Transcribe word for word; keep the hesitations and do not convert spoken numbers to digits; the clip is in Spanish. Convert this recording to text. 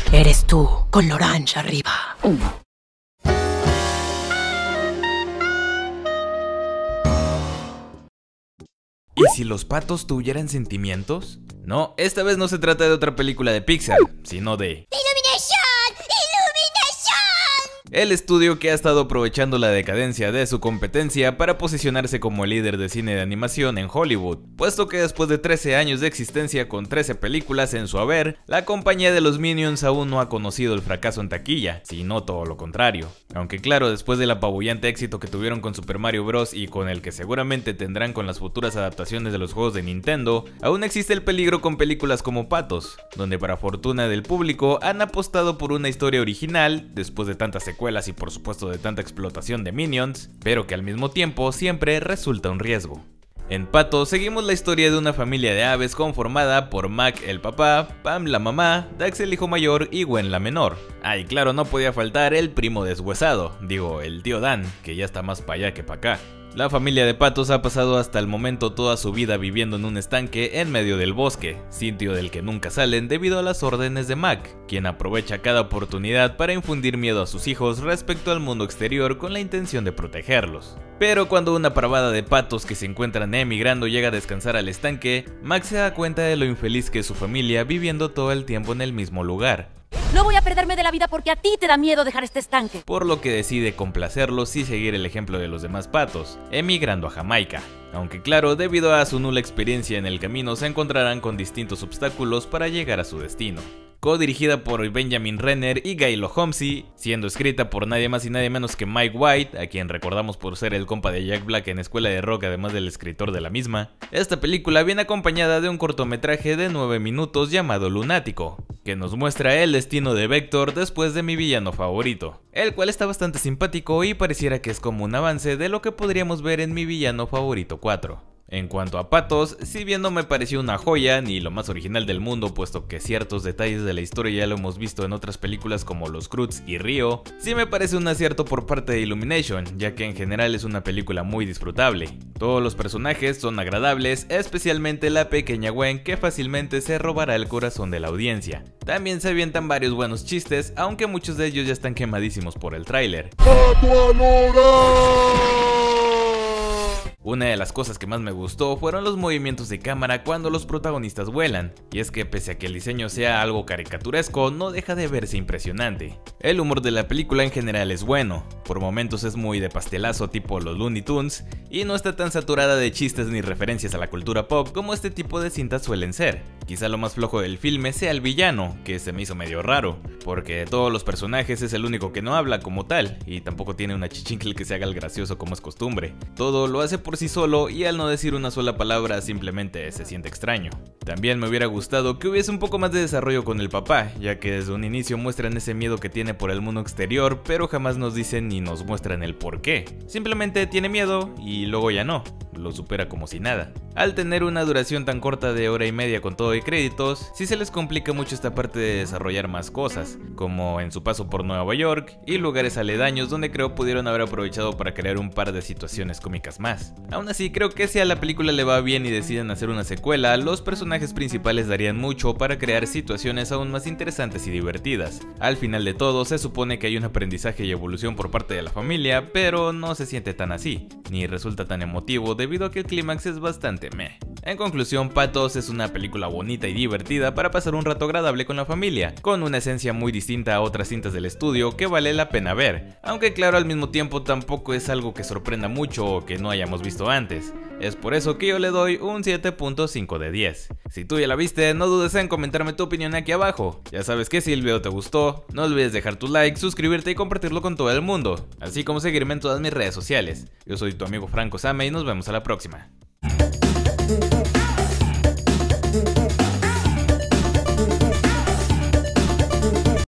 Eres tú, con Lorange arriba. ¿Y si los patos tuvieran sentimientos? No, esta vez no se trata de otra película de Pixar, sino de... el estudio que ha estado aprovechando la decadencia de su competencia para posicionarse como el líder de cine de animación en Hollywood, puesto que después de trece años de existencia con trece películas en su haber, la compañía de los Minions aún no ha conocido el fracaso en taquilla, sino todo lo contrario. Aunque claro, después del apabullante éxito que tuvieron con Super Mario Bros. Y con el que seguramente tendrán con las futuras adaptaciones de los juegos de Nintendo, aún existe el peligro con películas como Patos, donde para fortuna del público han apostado por una historia original, después de tantas secuelas y por supuesto de tanta explotación de Minions, pero que al mismo tiempo siempre resulta un riesgo. En Patos seguimos la historia de una familia de aves conformada por Mac el papá, Pam la mamá, Dax el hijo mayor y Gwen la menor. Ah, y claro, no podía faltar el primo deshuesado, digo el tío Dan, que ya está más para allá que para acá. La familia de patos ha pasado hasta el momento toda su vida viviendo en un estanque en medio del bosque, sitio del que nunca salen debido a las órdenes de Mac, quien aprovecha cada oportunidad para infundir miedo a sus hijos respecto al mundo exterior con la intención de protegerlos. Pero cuando una parvada de patos que se encuentran emigrando llega a descansar al estanque, Mac se da cuenta de lo infeliz que es su familia viviendo todo el tiempo en el mismo lugar. No voy a perderme de la vida porque a ti te da miedo dejar este estanque. Por lo que decide complacerlos y seguir el ejemplo de los demás patos, emigrando a Jamaica. Aunque claro, debido a su nula experiencia en el camino se encontrarán con distintos obstáculos para llegar a su destino. Co-dirigida por Benjamin Renner y Gailo Homsey, siendo escrita por nadie más y nadie menos que Mike White, a quien recordamos por ser el compa de Jack Black en Escuela de Rock además del escritor de la misma. Esta película viene acompañada de un cortometraje de nueve minutos llamado Lunático, que nos muestra el destino de Vector después de mi villano favorito, el cual está bastante simpático y pareciera que es como un avance de lo que podríamos ver en mi villano favorito cuatro. En cuanto a Patos, si bien no me pareció una joya ni lo más original del mundo, puesto que ciertos detalles de la historia ya lo hemos visto en otras películas como Los Croods y Río, sí me parece un acierto por parte de Illumination, ya que en general es una película muy disfrutable. Todos los personajes son agradables, especialmente la pequeña Gwen, que fácilmente se robará el corazón de la audiencia. También se avientan varios buenos chistes, aunque muchos de ellos ya están quemadísimos por el tráiler. Una de las cosas que más me gustó fueron los movimientos de cámara cuando los protagonistas vuelan, y es que pese a que el diseño sea algo caricaturesco, no deja de verse impresionante. El humor de la película en general es bueno, por momentos es muy de pastelazo tipo los Looney Tunes, y no está tan saturada de chistes ni referencias a la cultura pop como este tipo de cintas suelen ser. Quizá lo más flojo del filme sea el villano, que se me hizo medio raro, porque de todos los personajes es el único que no habla como tal, y tampoco tiene una chichincle que se haga el gracioso como es costumbre. Todo lo hace por sí solo y al no decir una sola palabra simplemente se siente extraño. También me hubiera gustado que hubiese un poco más de desarrollo con el papá, ya que desde un inicio muestran ese miedo que tiene por el mundo exterior, pero jamás nos dicen ni nos muestran el por qué. Simplemente tiene miedo y luego ya no, lo supera como si nada. Al tener una duración tan corta de hora y media con todo y créditos, sí se les complica mucho esta parte de desarrollar más cosas, como en su paso por Nueva York y lugares aledaños donde creo pudieron haber aprovechado para crear un par de situaciones cómicas más. Aún así, creo que si a la película le va bien y deciden hacer una secuela, los personajes principales darían mucho para crear situaciones aún más interesantes y divertidas. Al final de todo, se supone que hay un aprendizaje y evolución por parte de la familia, pero no se siente tan así, ni resulta tan emotivo debido a que el clímax es bastante meh. En conclusión, Patos es una película bonita y divertida para pasar un rato agradable con la familia, con una esencia muy distinta a otras cintas del estudio que vale la pena ver, aunque claro, al mismo tiempo tampoco es algo que sorprenda mucho o que no hayamos visto antes. Es por eso que yo le doy un siete punto cinco de diez. Si tú ya la viste, no dudes en comentarme tu opinión aquí abajo. Ya sabes que si el video te gustó, no olvides dejar tu like, suscribirte y compartirlo con todo el mundo, así como seguirme en todas mis redes sociales. Yo soy tu amigo Franco Same y nos vemos a la próxima. Thank you.